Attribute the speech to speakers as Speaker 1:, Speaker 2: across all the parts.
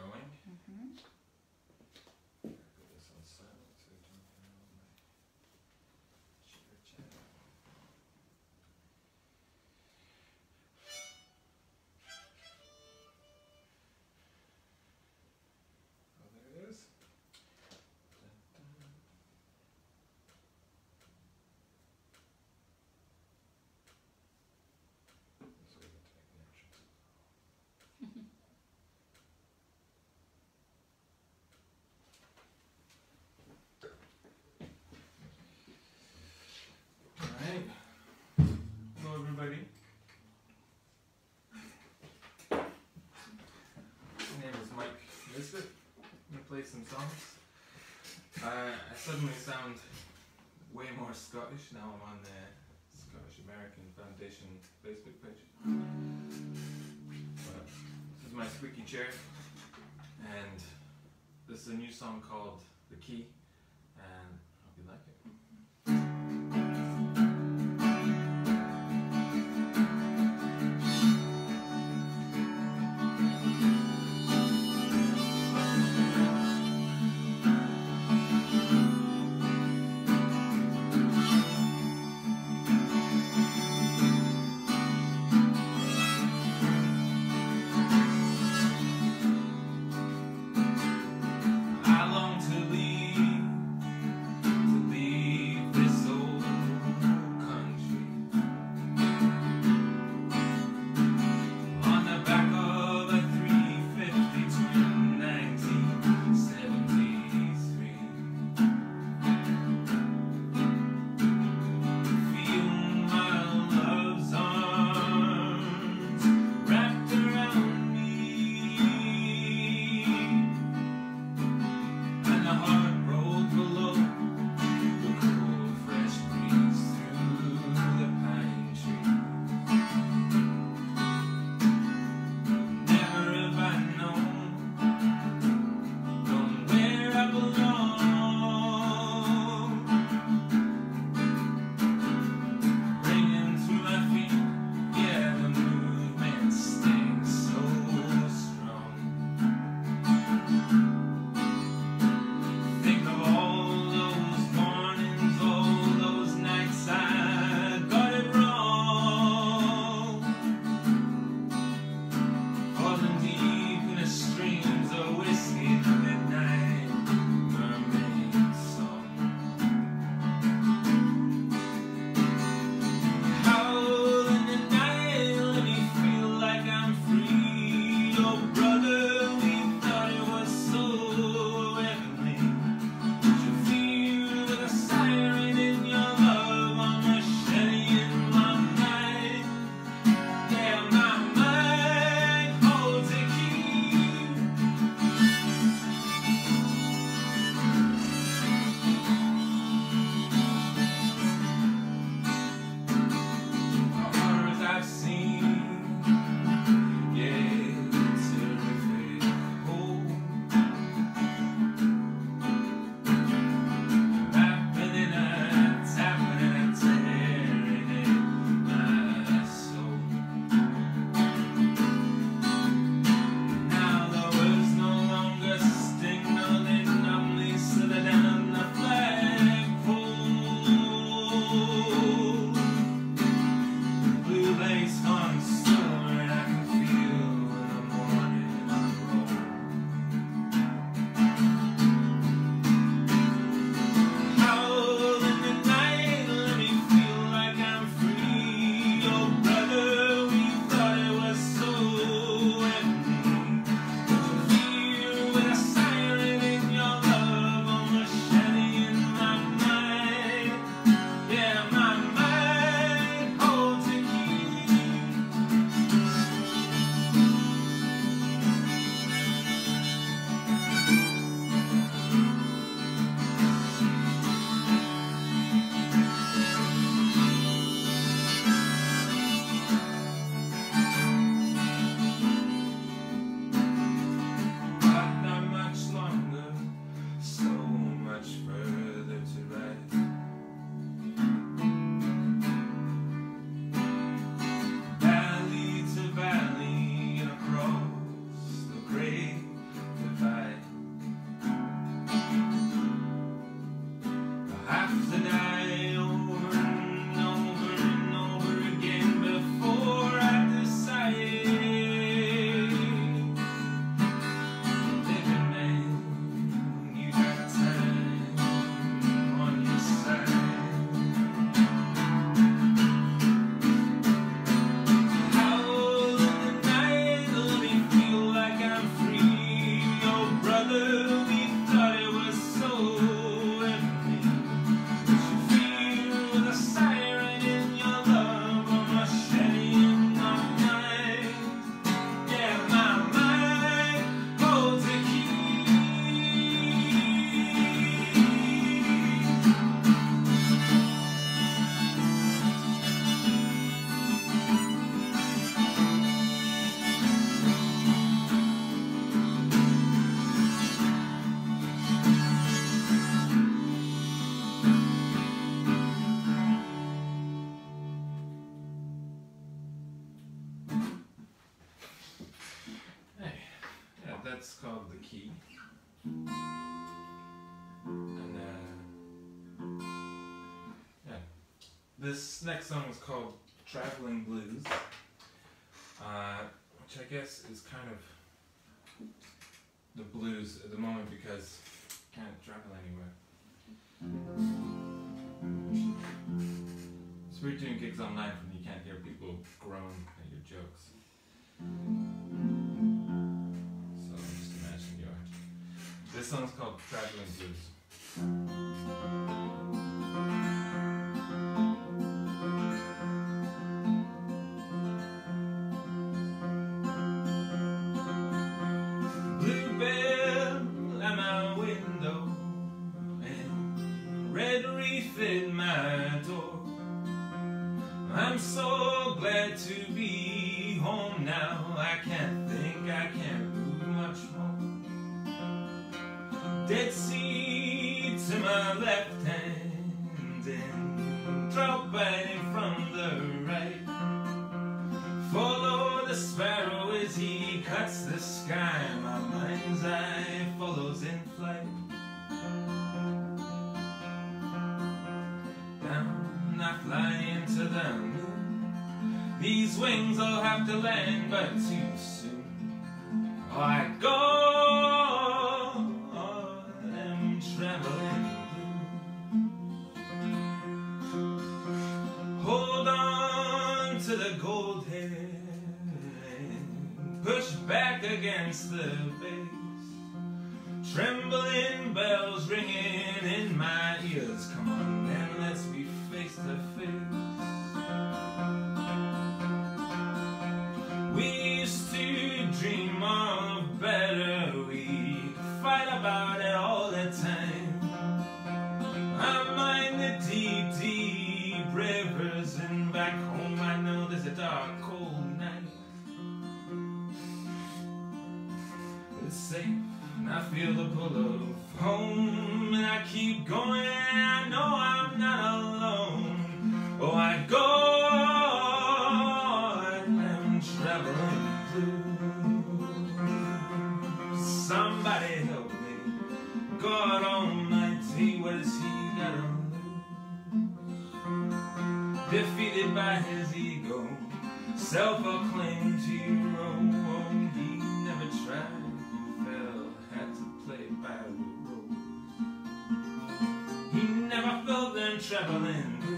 Speaker 1: going. Put this on silent so you don't hear all my chitter chatter. Oh, there it is. Dun, dun. So we get to make an entrance. Alright. Hello everybody. My name is Mike Nisbet. I'm going to play some songs. I suddenly sound way more Scottish now I'm on the Scottish American Foundation Facebook page. But this is my squeaky chair, and this is a new song called The Key, and I hope you like it. I long to leave that's called The Key. And yeah, this next song is called Traveling Blues, which I guess is kind of the blues at the moment because you can't travel anywhere. It's weird doing gigs online when you can't hear people groan at your jokes. So just imagine you are. This song's called Traveling Blues. Bluebell at my window and red wreath in my door. I'm so glad to be home now. I can't think, I can't move much more. Dead sea to my left hand and drop biting from the right. Follow the sparrow as he cuts the sky. My mind's eye follows in flight. Down I fly into the moon. These wings will have to land but too soon. Oh, I go, I'm traveling blue. Hold on to the gold hair and push back against the base. Trembling bells ringing in my ears. Come on then, let's be face to face. We used to dream of better. We fight about it all the time. I mind the deep, deep rivers, and back home I know there's a dark, cold night. It's safe, and I feel the pull of home, and I keep going, and I know I'm not alone. Oh, I go, I'm traveling blue. Somebody help me, God Almighty, what has he got to lose? Defeated by his ego, self-acclaimed hero. Oh, he never tried, he fell, had to play by the rules. He never felt them traveling blue.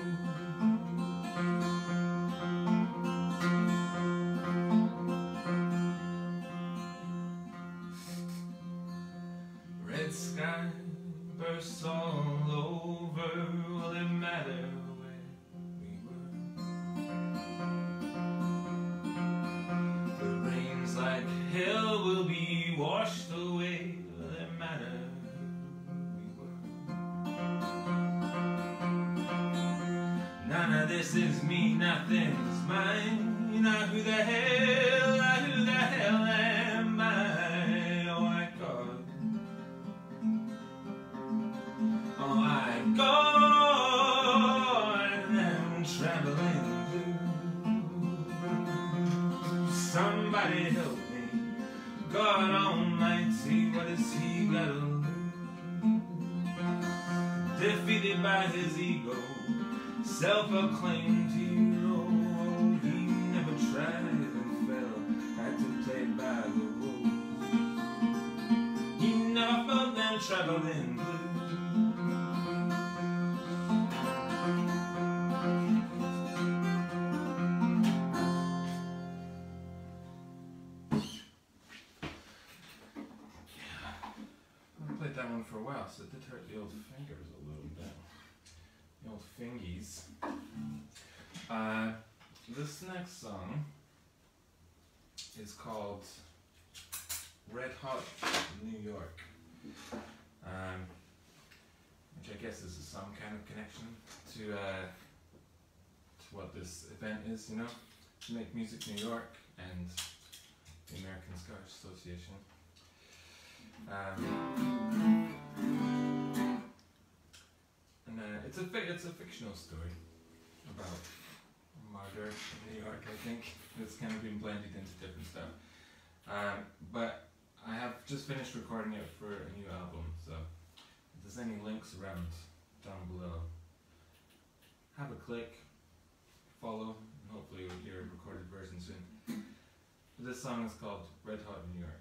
Speaker 1: Red sky bursts all over. Will it matter where we were? The rains like hell will be washed away. Will it matter who we were? None of this is me, nothing's mine. Now who the hell am I? Oh, I God. Oh, I go, and I'm traveling blue. Somebody help me, God Almighty, what has he got to lose? Defeated by his ego, self-acclaimed hero. He never tried and fell, had to play by the rules. He never felt them traveling blue. That one for a while, so it did hurt the old fingers a little bit. The old fingies. This next song is called Red Hot New York, which I guess is some kind of connection to what this event is, you know, to Make Music New York and the American Scottish Association. And it's a fictional story about murder in New York, I think. It's kind of been blended into different stuff. But I have just finished recording it for a new album, so if there's any links around down below, have a click, follow, and hopefully you'll hear a recorded version soon. But this song is called Red Hot in New York.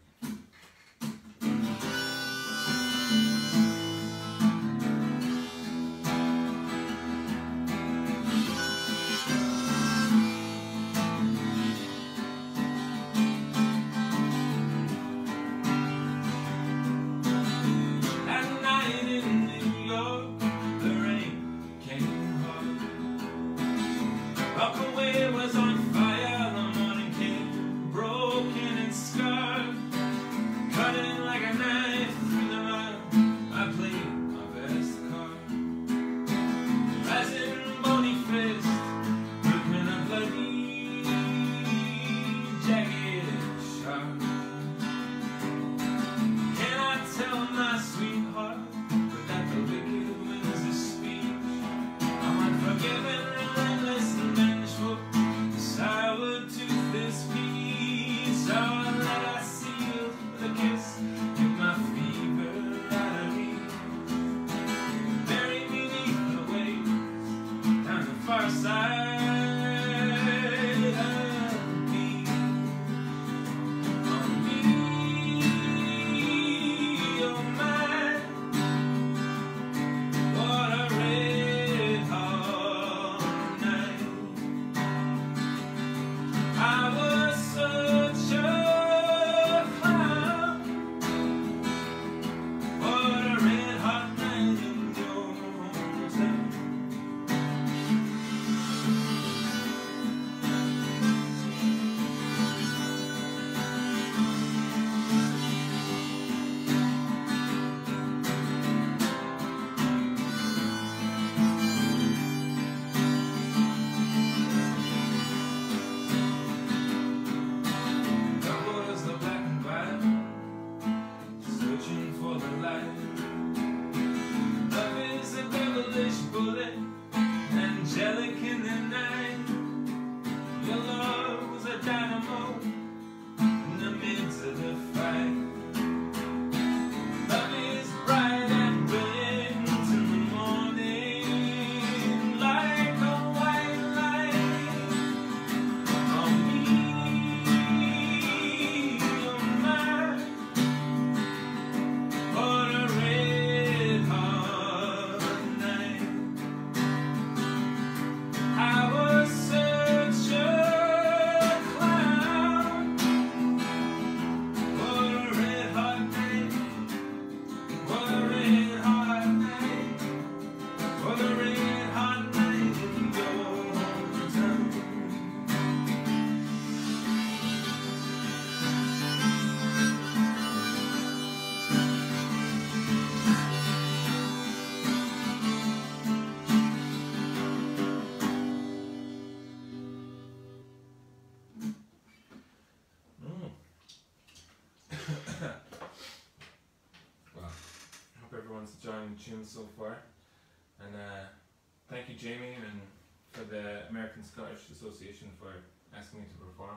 Speaker 1: Enjoying the tunes so far, and thank you, Jamie, and for the American Scottish Association for asking me to perform.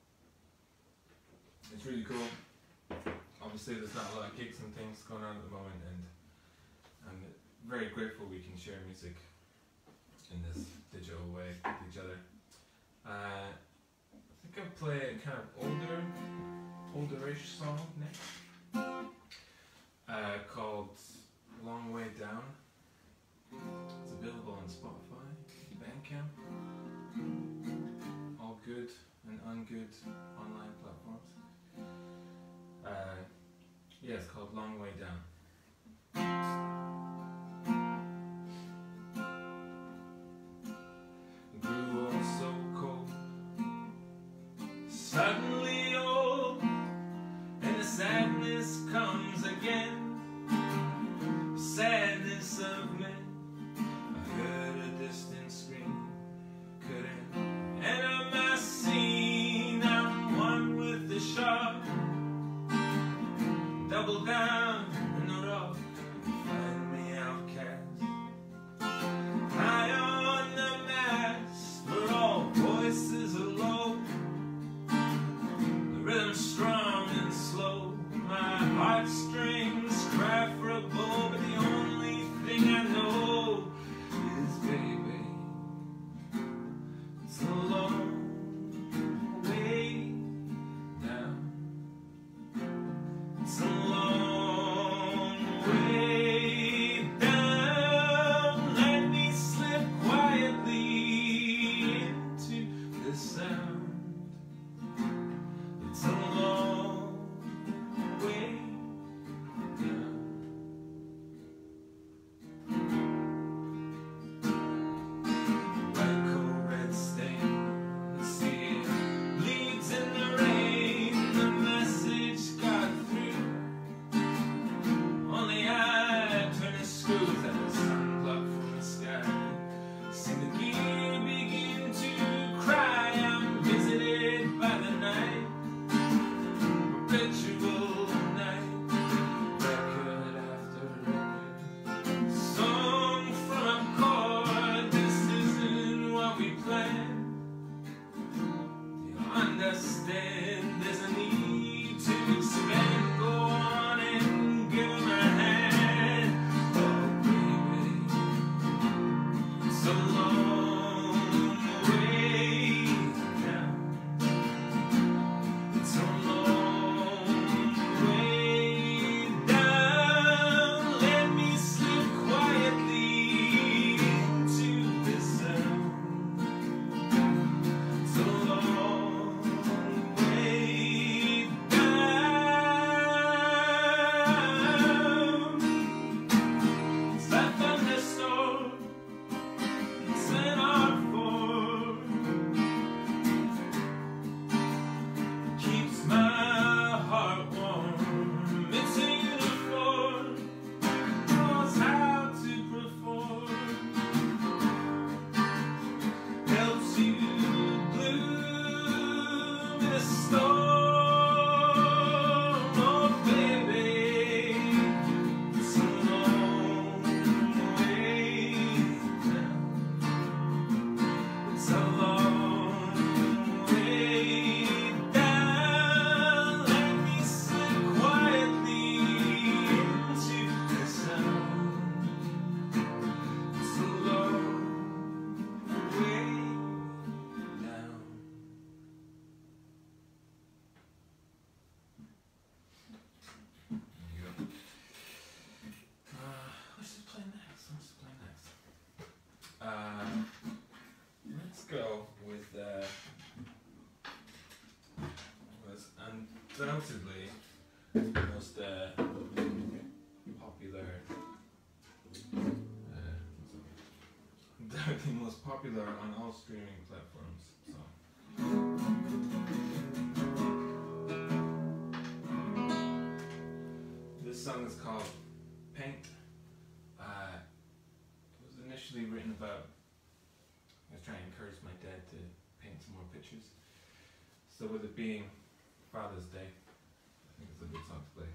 Speaker 1: It's really cool. Obviously there's not a lot of gigs and things going on at the moment, and I'm very grateful we can share music in this digital way with each other. I think I'll play a kind of olderish song next, called Long Way Down. It's available on Spotify, Bandcamp, all good and ungood online platforms. Yeah, it's called Long Way Down. Grew all so cold, suddenly old, and the sadness comes again. Sadness of men. I heard a distant scream, couldn't enter my scene. I'm one with the shark, double down in the rock, find me outcast. High on the mast, where all voices are low, the rhythm strong and slow. My undoubtedly the most popular, undoubtedly most popular on all streaming platforms. So. This song is called Paint. It was initially written about, I was trying to encourage my dad to paint some more pictures. So with it being Father's Day, I think it's a good song to play.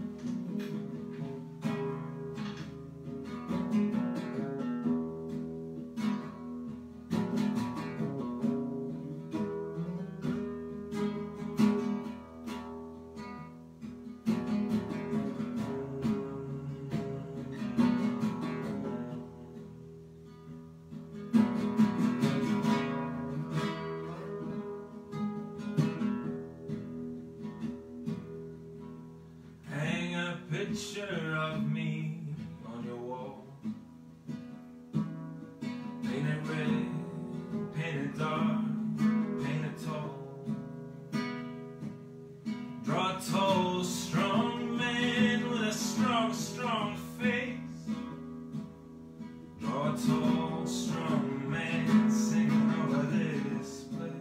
Speaker 1: Picture of me on your wall. Paint it red, paint it dark, paint it tall. Draw a tall, strong man with a strong, strong face. Draw a tall, strong man singing over this place.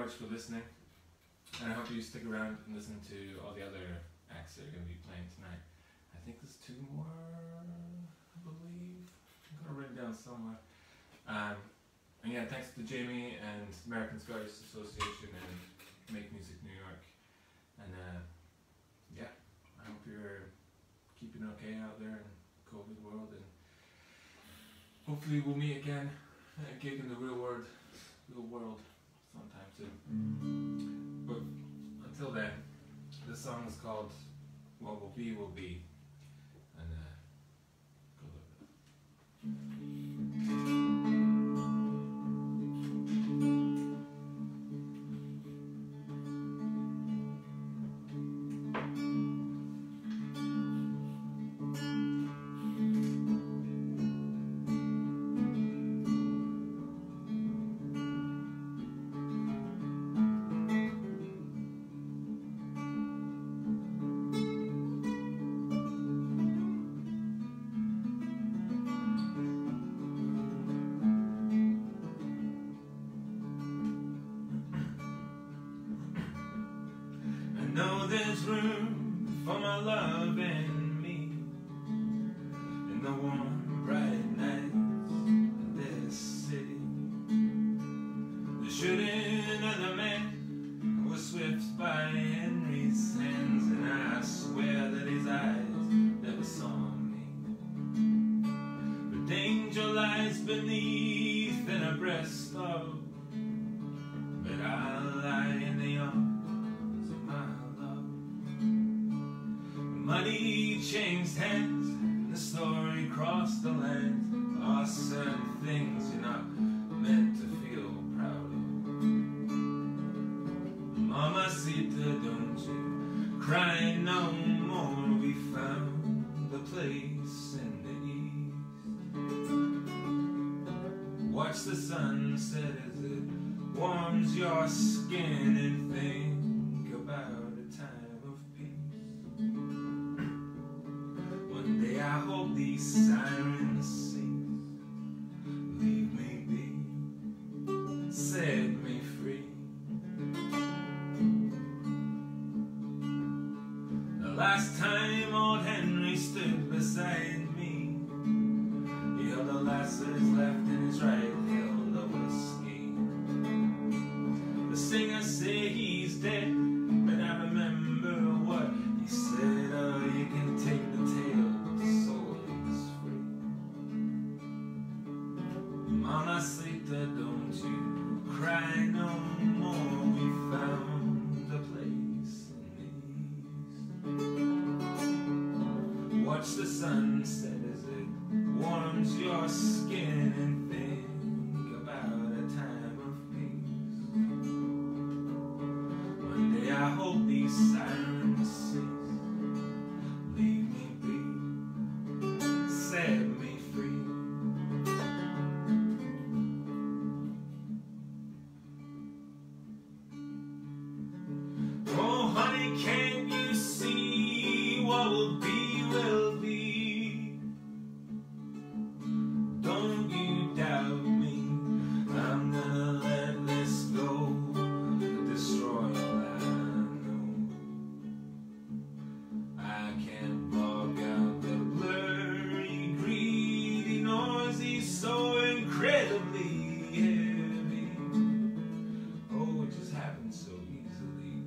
Speaker 1: much for listening, and I hope you stick around and listen to all the other acts that are going to be playing tonight. I think there's 2 more, I believe. I've got it written down somewhere. And yeah, thanks to Jamie and American Scottish Association and Make Music New York. And yeah, I hope you're keeping okay out there in the COVID world, and hopefully we'll meet again at a gig in the real world sometime soon. But until then, this song is called What Will Be Will Be. And go with it. Know there's room for my love and me in the warm, bright nights of this city. The shooting of the man was swept by Henry's hands, and I swear that his eyes never saw me. The danger lies beneath in a breast of, but I lie in the arms of my money changed hands, and the story crossed the land. Are certain things you're not meant to feel proud of. Mamacita, don't you cry no more. We found the place in the east. Watch the sunset as it warms your skin, and think about a time of peace. One day I hope these sirens cease. Leave me be, set me free. The last time old Henry stood beside me, he held the lasses left in his right, held the whiskey. The singers say he's dead, but I remember what he said. Oh, you can take the tail, the soul is free. Mamacita, don't you cry no more. We found a place in the east. Watch the sunset as it warms your skin, and think about a time of peace. One day I hope these sirens cease. Leave me be, set me free. Oh honey, can't you see what will be will be? Don't you doubt me, I'm gonna let this go, destroy all I know. I can't block out the blurry, greedy, noisy, so incredibly heavy. Oh, it just happens so easily.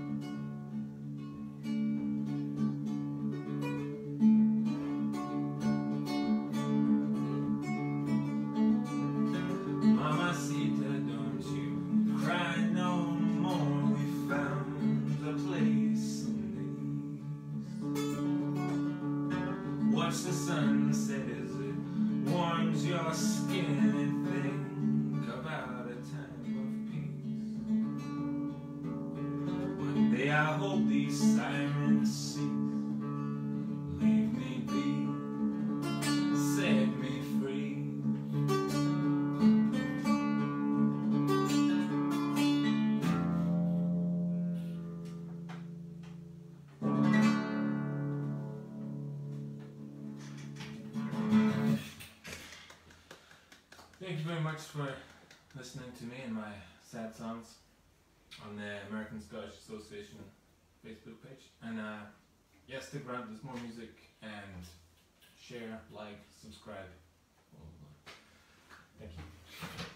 Speaker 1: Mamacita, don't you cry no more. We found a place in the east. Watch the sunset as it warms your skin, and think about a time of peace. One day I hope these sirens cease. Leave me be, set me free. Thank you very much for listening to me and my sad songs. on the American Scottish Association Facebook page. And yeah, stick around, there's more music, and share, like, subscribe. Thank you.